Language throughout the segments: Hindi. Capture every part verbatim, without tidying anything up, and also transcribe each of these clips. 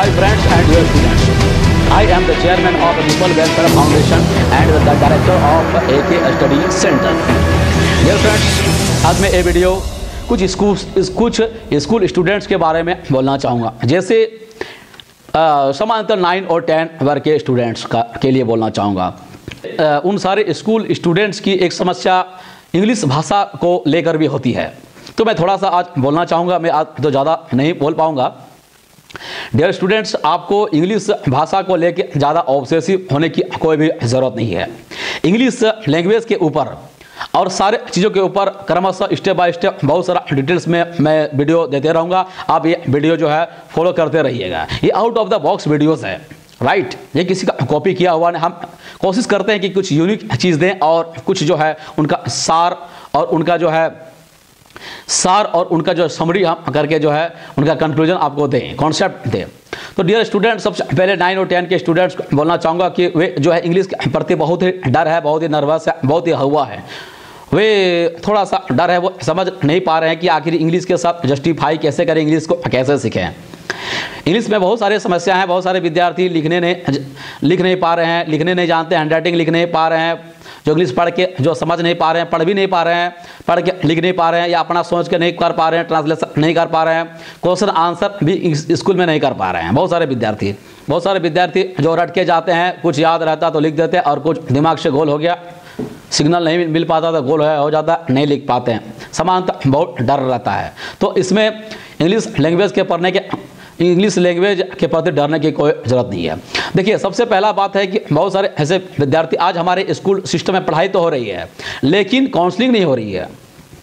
Hi friends and dear students. I am the chairman of the People Welfare Foundation and the director of A K Study Center. Dear friends, आज मैं ये वीडियो कुछ स्कूल कुछ स्कूल स्टूडेंट्स के बारे में बोलना चाहूँगा। जैसे समानांतर नाइन और टेन वर्ग के स्टूडेंट्स का के लिए बोलना चाहूँगा। उन सारे स्कूल स्टूडेंट्स की एक समस्या इंग्लिश भाषा को लेकर भी होती है, तो मैं थोड़ा सा आज बोलना चाहूँगा। मैं आज तो ज़्यादा नहीं बोल पाऊँगा। डियर स्टूडेंट्स, आपको इंग्लिश भाषा को लेकर ज़्यादा ऑब्सेसिव होने की कोई भी ज़रूरत नहीं है। इंग्लिश लैंग्वेज के ऊपर और सारे चीज़ों के ऊपर क्रमशः स्टेप बाय स्टेप बहुत सारा डिटेल्स में मैं वीडियो देते रहूँगा। आप ये वीडियो जो है फॉलो करते रहिएगा। ये out of the box videos है, राइट। ये किसी का कॉपी किया हुआ नहीं। हम कोशिश करते हैं कि कुछ यूनिक चीज़ दें और कुछ जो है उनका सार और उनका जो है सार और उनका जो समरी हम करके जो है उनका कंक्लूजन आपको दें, कॉन्सेप्ट दें। तो डियर स्टूडेंट, सबसे पहले नाइन और टेन के स्टूडेंट्स को बोलना चाहूँगा कि वे जो है इंग्लिश के प्रति बहुत ही डर है, बहुत ही नर्वस है, बहुत ही हुआ है। वे थोड़ा सा डर है, वो समझ नहीं पा रहे हैं कि आखिर इंग्लिश के साथ जस्टिफाई कैसे करें, इंग्लिश को कैसे सीखें। इंग्लिश में बहुत सारे समस्या हैं। बहुत सारे विद्यार्थी लिखने नहीं लिख नहीं पा रहे हैं, लिखने नहीं जानते, हैंड राइटिंग लिख नहीं पा रहे हैं, जो इंग्लिश पढ़ के जो समझ नहीं पा रहे हैं, पढ़ भी नहीं पा रहे हैं, पढ़ के लिख नहीं पा रहे हैं, या अपना सोच के नहीं कर पा रहे हैं, ट्रांसलेशन नहीं कर पा रहे हैं, क्वेश्चन आंसर भी स्कूल में नहीं कर पा रहे हैं। बहुत सारे विद्यार्थी बहुत सारे विद्यार्थी जो रट के जाते हैं, कुछ याद रहता तो लिख देते और कुछ दिमाग से गोल हो गया, सिग्नल नहीं मिल पाता तो गोल हो जाता, नहीं लिख पाते हैं। समानता बहुत डर रहता है। तो इसमें इंग्लिश लैंग्वेज के पढ़ने के इंग्लिश लैंग्वेज के प्रति डरने की कोई ज़रूरत नहीं है। देखिए, सबसे पहला बात है कि बहुत सारे ऐसे विद्यार्थी आज हमारे स्कूल सिस्टम में पढ़ाई तो हो रही है, लेकिन काउंसलिंग नहीं हो रही है,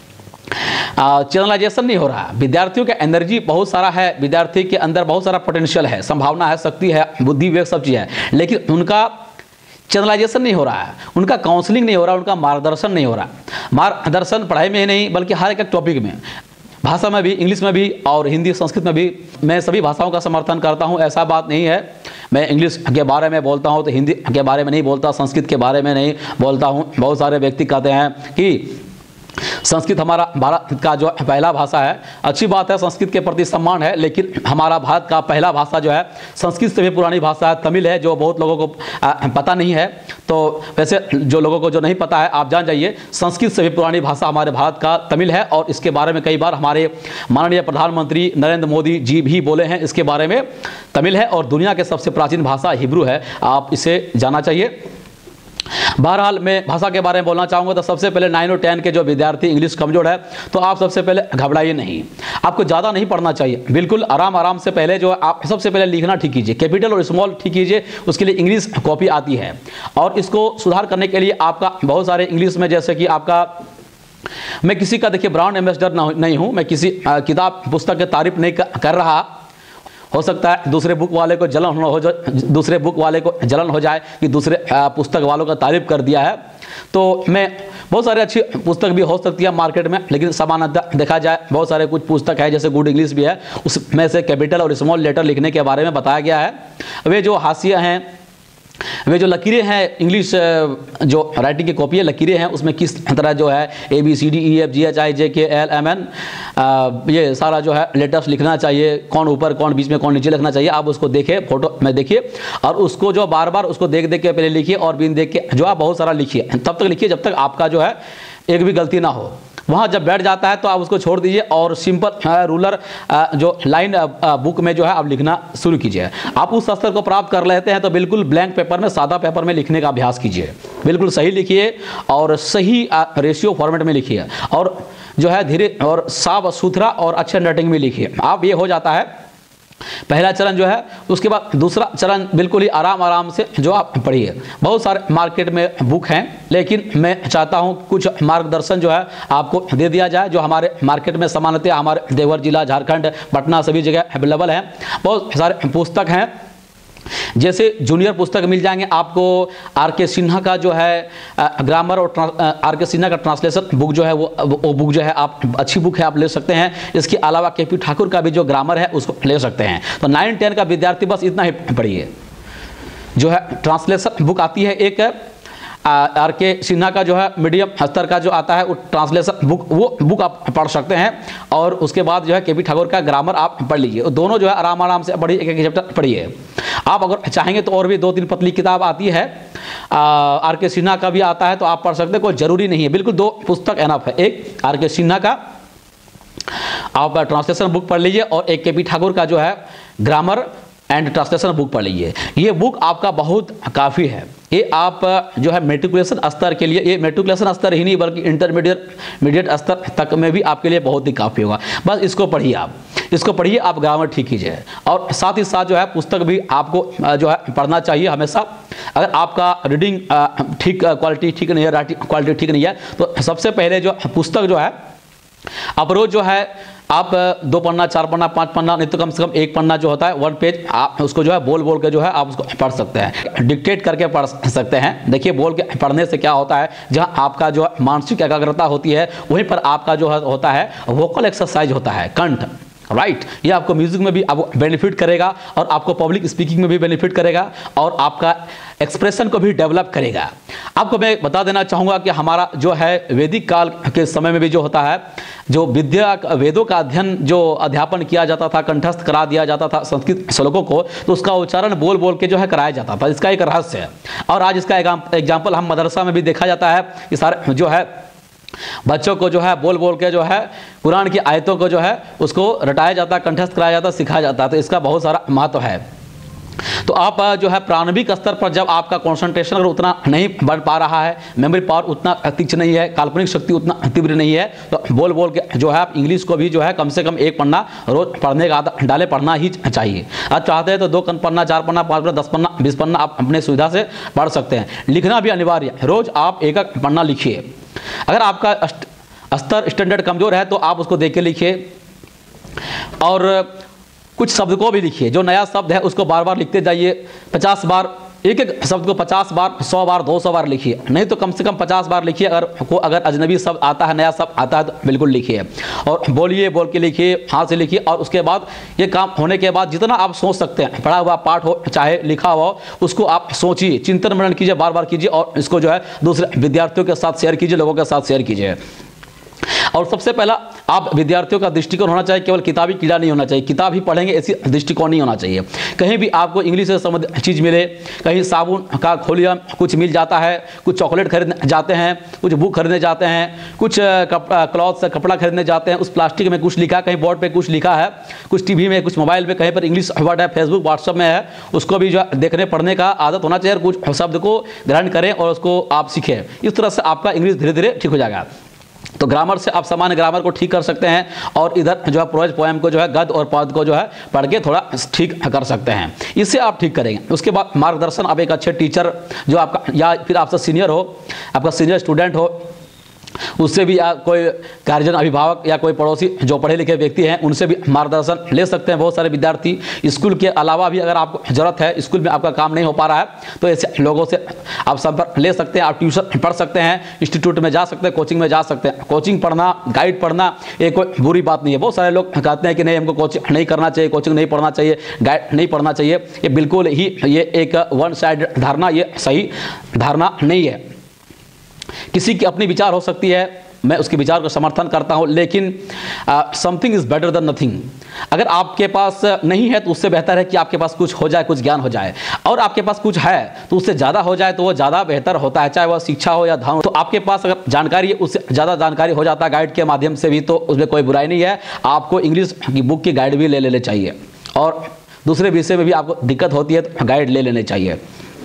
चैनलाइजेशन नहीं हो रहा। विद्यार्थियों का एनर्जी बहुत सारा है, विद्यार्थी के अंदर बहुत सारा पोटेंशियल है, संभावना है, शक्ति है, बुद्धि विवेक सब चीज़ है, लेकिन उनका चैनलाइजेशन नहीं हो रहा है, उनका काउंसलिंग नहीं हो रहा, उनका मार्गदर्शन नहीं हो रहा। मार्गदर्शन पढ़ाई में ही नहीं बल्कि हर एक टॉपिक में, भाषा में भी, इंग्लिश में भी और हिंदी संस्कृत में भी। मैं सभी भाषाओं का समर्थन करता हूं, ऐसा बात नहीं है। मैं इंग्लिश के बारे में बोलता हूं तो हिंदी के बारे में नहीं बोलता, संस्कृत के बारे में नहीं बोलता हूं। बहुत सारे व्यक्ति कहते हैं कि संस्कृत हमारा भारत का जो पहला भाषा है। अच्छी बात है, संस्कृत के प्रति सम्मान है, लेकिन हमारा भारत का पहला भाषा जो है संस्कृत से भी पुरानी भाषा है, तमिल है, जो बहुत लोगों को पता नहीं है। तो वैसे जो लोगों को जो नहीं पता है, आप जान जाइए, संस्कृत से भी पुरानी भाषा हमारे भारत का तमिल है। और इसके बारे में कई बार हमारे माननीय प्रधानमंत्री नरेंद्र मोदी जी भी बोले हैं इसके बारे में। तमिल है और दुनिया के सबसे प्राचीन भाषा हिब्रू है, आप इसे जाना चाहिए। बहरहाल मैं भाषा के बारे में बोलना चाहूँगा। तो सबसे पहले नाइन और टेन के जो विद्यार्थी इंग्लिश कमजोर है, तो आप सबसे पहले घबराइए नहीं। आपको ज़्यादा नहीं पढ़ना चाहिए, बिल्कुल आराम आराम से पहले जो आप सबसे पहले लिखना ठीक कीजिए, कैपिटल और स्मॉल ठीक कीजिए। उसके लिए इंग्लिश कॉपी आती है और इसको सुधार करने के लिए आपका बहुत सारे इंग्लिश में, जैसे कि आपका, मैं किसी का देखिए ब्रांड एम्बेसडर नहीं हूँ, मैं किसी किताब पुस्तक की तारीफ नहीं कर रहा। हो सकता है दूसरे बुक वाले को जलन हो जाए दूसरे बुक वाले को जलन हो जाए कि दूसरे पुस्तक वालों का तारीफ कर दिया है। तो मैं बहुत सारे अच्छी पुस्तक भी हो सकती है मार्केट में, लेकिन सामान्यतः देखा जाए बहुत सारे कुछ पुस्तक है, जैसे गुड इंग्लिश भी है, उसमें से कैपिटल और स्मॉल लेटर लिखने के बारे में बताया गया है। वे जो हाशिया हैं, वे जो लकीरें हैं, इंग्लिश जो राइटिंग की कॉपी है, लकीरें हैं, उसमें किस तरह जो है A B C D E F G H I J K L M N ये सारा जो है लेटर्स लिखना चाहिए, कौन ऊपर कौन बीच में कौन नीचे लिखना चाहिए। आप उसको देखिए, फोटो में देखिए और उसको जो बार बार उसको देख देख के पहले लिखिए और बिन देख के जो आप बहुत सारा लिखिए, तब तक लिखिए जब तक आपका जो है एक भी गलती ना हो। वहाँ जब बैठ जाता है तो आप उसको छोड़ दीजिए और सिंपल रूलर जो लाइन बुक में जो है आप लिखना शुरू कीजिए। आप उस स्तर को प्राप्त कर लेते हैं तो बिल्कुल ब्लैंक पेपर में, सादा पेपर में लिखने का अभ्यास कीजिए। बिल्कुल सही लिखिए और सही रेशियो फॉर्मेट में लिखिए और जो है धीरे और साफ सुथरा और अच्छे राइटिंग में लिखिए। आप ये हो जाता है पहला चरण जो है। उसके बाद दूसरा चरण बिल्कुल ही आराम आराम से जो आप पढ़िए। बहुत सारे मार्केट में बुक हैं, लेकिन मैं चाहता हूं कुछ मार्गदर्शन जो है आपको दे दिया जाए, जो हमारे मार्केट में सामान्यतः हमारे देवघर जिला, झारखंड, पटना सभी जगह अवेलेबल है। बहुत सारे पुस्तक हैं, जैसे जूनियर पुस्तक मिल जाएंगे आपको। आर के सिन्हा का जो है ग्रामर और आर के सिन्हा का ट्रांसलेशन बुक जो है वो वो बुक जो है आप अच्छी बुक है, आप ले सकते हैं। इसके अलावा के पी ठाकुर का भी जो ग्रामर है उसको ले सकते हैं। तो नाइन टेन का विद्यार्थी बस इतना ही पढ़िए। जो है ट्रांसलेशन बुक आती है एक, आर के सिन्हा का जो है मीडियम स्तर का जो आता है वो ट्रांसलेशन बुक, वो बुक आप पढ़ सकते हैं। और उसके बाद जो है के पी ठाकुर का ग्रामर आप पढ़ लीजिए। दोनों जो है आराम आराम से पढ़िए, एक एक चैप्टर पढ़िए। आप अगर चाहेंगे तो और भी दो तीन पतली किताब आती है, आर के सिन्हा का भी आता है तो आप पढ़ सकते हैं, कोई जरूरी नहीं है, बिल्कुल दो पुस्तक एनफ है। एक आर के सिन्हा का आप ट्रांसलेशन बुक पढ़ लीजिए और एक के पी ठाकुर का जो है ग्रामर एंड ट्रांसलेशन बुक पढ़ लीजिए। ये बुक आपका बहुत काफ़ी है। ये आप जो है मेट्रिकुलेशन स्तर के लिए, ये मेट्रिकुलेशन स्तर ही नहीं बल्कि इंटरमीडिएट मीडिएट स्तर तक में भी आपके लिए बहुत ही काफ़ी होगा। बस इसको पढ़िए, आप इसको पढ़िए, आप ग्रामर ठीक कीजिए। और साथ ही साथ जो है पुस्तक भी आपको जो है पढ़ना चाहिए हमेशा। अगर आपका रीडिंग ठीक क्वालिटी ठीक नहीं है, राइटिंग क्वालिटी ठीक नहीं है, तो सबसे पहले जो पुस्तक जो है आप रोज जो है आप दो पन्ना, चार पन्ना, पांच पन्ना, नहीं तो कम से कम एक पन्ना जो होता है वन पेज, आप उसको जो है बोल बोल के जो है आप उसको पढ़ सकते हैं, डिक्टेट करके पढ़ सकते हैं। देखिए बोल के पढ़ने से क्या होता है, जहां आपका जो मानसिक एकाग्रता होती है वहीं पर आपका जो है होता है वोकल एक्सरसाइज होता है, कंठ, राइट। ये आपको म्यूजिक में भी आपको बेनिफिट करेगा और आपको पब्लिक स्पीकिंग में भी बेनिफिट करेगा और आपका एक्सप्रेशन को भी डेवलप करेगा। आपको मैं बता देना चाहूँगा कि हमारा जो है वैदिक काल के समय में भी जो होता है, जो विद्या वेदों का अध्ययन जो अध्यापन किया जाता था, कंठस्थ करा दिया जाता था संस्कृत श्लोकों को, तो उसका उच्चारण बोल बोल के जो है कराया जाता था। इसका एक रहस्य है। और आज इसका एग्जाम्पल हम मदरसा में भी देखा जाता है कि सारे जो है बच्चों को जो है बोल बोल के जो है कुरान की आयतों को जो है उसको रटाया जाता, कंठस्थ कराया जाता, सिखाया जाता। तो इसका बहुत सारा महत्व है। तो आप जो है प्रारंभिक स्तर पर जब आपका कंसंट्रेशन अगर उतना नहीं बढ़ पा रहा है, मेमोरी पावर उतना तीक्ष्ण नहीं है, काल्पनिक शक्ति उतना तीव्र नहीं है, तो बोल बोल के जो है आप इंग्लिश को भी जो है कम से कम एक पन्ना रोज पढ़ने का आदत डाले, पढ़ना ही चाहिए। आप चाहते हैं तो दो पन्ना, चार पन्ना, पाँच पन्ना, दस पन्ना, बीस पन्ना आप अपने सुविधा से पढ़ सकते हैं। लिखना भी अनिवार्य है, रोज आप एक एक पन्ना लिखिए। अगर आपका स्तर स्टैंडर्ड कमजोर है तो आप उसको देख के लिखिए और कुछ शब्द को भी लिखिए। जो नया शब्द है उसको बार बार लिखते जाइए, पचास बार, एक एक शब्द को पचास बार, सौ बार, दो सौ बार लिखिए, नहीं तो कम से कम पचास बार लिखिए। अगर को अगर अजनबी शब्द आता है, नया शब्द आता है तो बिल्कुल लिखिए और बोलिए, बोल के लिखिए, हाथ से लिखिए। और उसके बाद ये काम होने के बाद जितना आप सोच सकते हैं, पढ़ा हुआ पाठ हो चाहे लिखा हुआ हो, उसको आप सोचिए, चिंतन मनन कीजिए, बार बार कीजिए और इसको जो है दूसरे विद्यार्थियों के साथ शेयर कीजिए, लोगों के साथ शेयर कीजिए। और सबसे पहला आप विद्यार्थियों का दृष्टिकोण होना चाहिए, केवल किताबी कीड़ा नहीं होना चाहिए, किताब ही पढ़ेंगे ऐसी दृष्टिकोण नहीं होना चाहिए। कहीं भी आपको इंग्लिश से संबंधित चीज़ मिले, कहीं साबुन का खोलिया कुछ मिल जाता है, कुछ चॉकलेट खरीदने जाते हैं, कुछ बुक खरीदने जाते हैं, कुछ क्लॉथ से कपड़ा खरीदने जाते हैं, उस प्लास्टिक में कुछ लिखा, कहीं बोर्ड पे कुछ लिखा है, कुछ टीवी में, कुछ मोबाइल पे, कहीं पर इंग्लिश वर्ड है, फेसबुक व्हाट्सअप में है, उसको भी जो देखने पढ़ने का आदत होना चाहिए। कुछ शब्द को ग्रहण करें और उसको आप सीखें। इस तरह से आपका इंग्लिश धीरे धीरे ठीक हो जाएगा। तो ग्रामर से आप सामान्य ग्रामर को ठीक कर सकते हैं और इधर जो है प्रोज पोएम को जो है गद्य और पद को जो है पढ़ के थोड़ा ठीक कर सकते हैं। इससे आप ठीक करेंगे। उसके बाद मार्गदर्शन, आप एक अच्छे टीचर जो आपका या फिर आपसे सीनियर हो, आपका सीनियर स्टूडेंट हो, उससे भी या कोई गार्जियन, अभिभावक या कोई पड़ोसी जो पढ़े लिखे व्यक्ति हैं उनसे भी मार्गदर्शन ले सकते हैं। बहुत सारे विद्यार्थी स्कूल के अलावा भी अगर आपको ज़रूरत है, स्कूल में आपका काम नहीं हो पा रहा है, तो ऐसे लोगों से आप संपर्क ले सकते हैं। आप ट्यूशन पढ़ सकते हैं, इंस्टीट्यूट में जा सकते हैं, कोचिंग में जा सकते हैं। कोचिंग पढ़ना, गाइड पढ़ना ये कोई बुरी बात नहीं है। बहुत सारे लोग कहते हैं कि नहीं, हमको कोचिंग नहीं करना चाहिए, कोचिंग नहीं पढ़ना चाहिए, गाइड नहीं पढ़ना चाहिए। ये बिल्कुल ही ये एक वन साइड धारणा, ये सही धारणा नहीं है। किसी की अपनी विचार हो सकती है, मैं उसके विचार का समर्थन करता हूं, लेकिन something is better than nothing. अगर आपके पास नहीं है तो उससे बेहतर है कि आपके पास कुछ हो जाए, कुछ ज्ञान हो जाए। और आपके पास कुछ है तो उससे ज़्यादा हो जाए तो वो ज़्यादा बेहतर होता है, चाहे वह शिक्षा हो या धन। तो आपके पास अगर जानकारी है, उससे ज़्यादा जानकारी हो जाता है गाइड के माध्यम से भी, तो उसमें कोई बुराई नहीं है। आपको इंग्लिश की बुक की गाइड भी ले लेने चाहिए और दूसरे विषय में भी आपको दिक्कत होती है तो गाइड ले लेने चाहिए।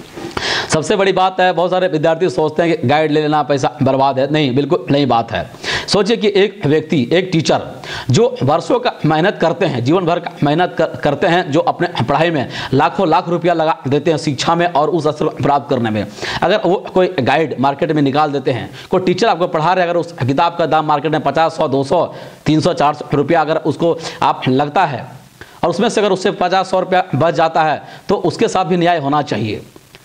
सबसे बड़ी बात है, बहुत सारे विद्यार्थी सोचते हैं कि गाइड ले लेना पैसा बर्बाद है। नहीं, बिल्कुल नहीं बात है। सोचिए कि एक व्यक्ति, एक टीचर जो वर्षों का मेहनत करते हैं, जीवन भर का मेहनत कर, करते हैं, जो अपने पढ़ाई में लाखों लाख रुपया लगा देते हैं शिक्षा में और उस असर प्राप्त करने में, अगर वो कोई गाइड मार्केट में निकाल देते हैं, कोई टीचर आपको पढ़ा रहे, अगर उस किताब का दाम मार्केट में पचास, सौ, दो सौ, तीन सौ, चार सौ रुपया अगर उसको आप लगता है और उसमें से अगर उससे पचास सौ रुपया बच जाता है तो उसके साथ भी न्याय होना चाहिए।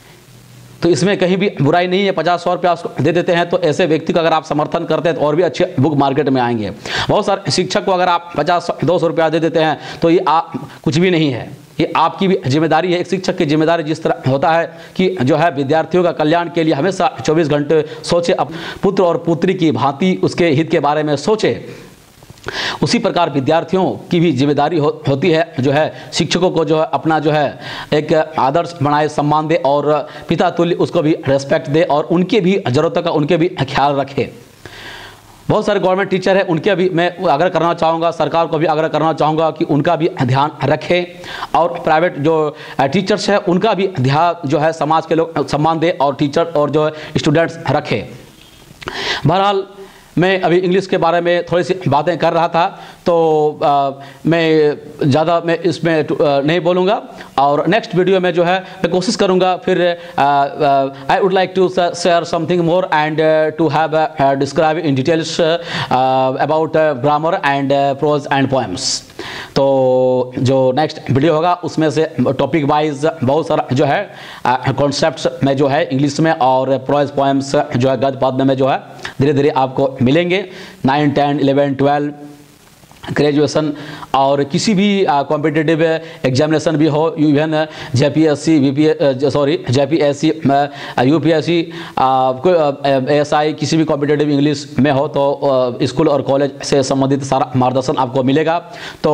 तो इसमें कहीं भी बुराई नहीं है। पचास सौ रुपया उसको दे देते हैं तो ऐसे व्यक्ति का अगर आप समर्थन करते हैं तो और भी अच्छे बुक मार्केट में आएंगे। बहुत सारे शिक्षक को अगर आप पचास दो सौ रुपया दे देते हैं तो ये आप कुछ भी नहीं है। ये आपकी भी जिम्मेदारी है। एक शिक्षक की जिम्मेदारी जिस तरह होता है कि जो है विद्यार्थियों का कल्याण के लिए हमेशा चौबीस घंटे सोचे, अब पुत्र और पुत्री की भांति उसके हित के बारे में सोचे, उसी प्रकार विद्यार्थियों की भी जिम्मेदारी हो, होती है जो है शिक्षकों को जो है अपना जो है एक आदर्श बनाए, सम्मान दे और पिता तुल्य उसको भी रेस्पेक्ट दे और उनके भी ज़रूरतों का उनके भी ख्याल रखे। बहुत सारे गवर्नमेंट टीचर हैं, उनके भी मैं आग्रह करना चाहूँगा, सरकार को भी आग्रह करना चाहूँगा कि उनका भी ध्यान रखें और प्राइवेट जो टीचर्स हैं उनका भी ध्यान जो है समाज के लोग सम्मान दे और टीचर और जो है स्टूडेंट्स रखें। बहरहाल मैं अभी इंग्लिश के बारे में थोड़ी सी बातें कर रहा था, तो आ, मैं ज़्यादा मैं इसमें आ, नहीं बोलूँगा और नेक्स्ट वीडियो में जो है मैं कोशिश करूँगा फिर I would like to share something more and to have describe in details about grammar and prose and poems. तो जो नेक्स्ट वीडियो होगा उसमें से टॉपिक वाइज बहुत सारा जो है कॉन्सेप्ट्स में जो है इंग्लिश में और प्रोज पोएम्स जो है गद्य पद्य में जो है धीरे धीरे आपको मिलेंगे। Nine ten eleven twelve graduation और किसी भी कॉम्पिटिटिव एग्जामिनेशन भी हो, even J P S C V P sorry J P S C U P S C S I किसी भी कॉम्पिटिटिव इंग्लिश में हो तो स्कूल और कॉलेज से संबंधित सारा मार्गदर्शन आपको मिलेगा। तो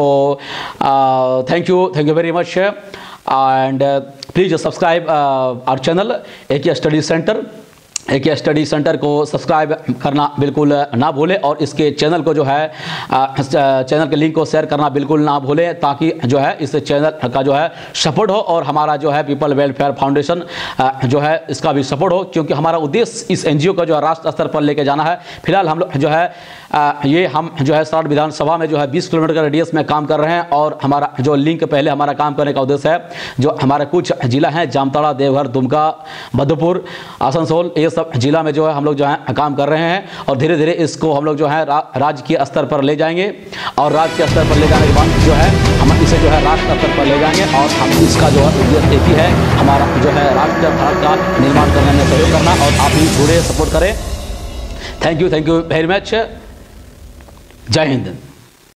thank you thank you very much and please subscribe our channel A K study centre. A K study centre को सब्सक्राइब करना बिल्कुल ना भूलें और इसके चैनल को जो है चैनल के लिंक को शेयर करना बिल्कुल ना भूलें, ताकि जो है इस चैनल का जो है सपोर्ट हो और हमारा जो है पीपल वेलफेयर फाउंडेशन जो है इसका भी सपोर्ट हो, क्योंकि हमारा उद्देश्य इस एनजीओ का जो है राष्ट्र स्तर पर लेके जाना है। फिलहाल हम लोग जो है ये हम जो है साठ विधानसभा में जो है बीस किलोमीटर का रेडियस में काम कर रहे हैं और हमारा जो लिंक पहले हमारा काम करने का उद्देश्य है जो हमारे कुछ जिला हैं जामताड़ा, देवघर, दुमका, मधुपुर, आसनसोल, ये सब जिला में जो है हम लोग जो है काम कर रहे हैं और धीरे धीरे इसको हम लोग जो है रा, राज्य के स्तर पर ले जाएंगे और राज्य के स्तर पर ले जाने के बाद जो है हम इसे जो है राष्ट्र स्तर पर ले जाएंगे और हम इसका जो है उद्देश्य एक ही है, हमारा जो है राष्ट्र भारत का निर्माण करने में सहयोग करना और आप भी जुड़े सपोर्ट करें। Thank you thank you very much. जय हिंद।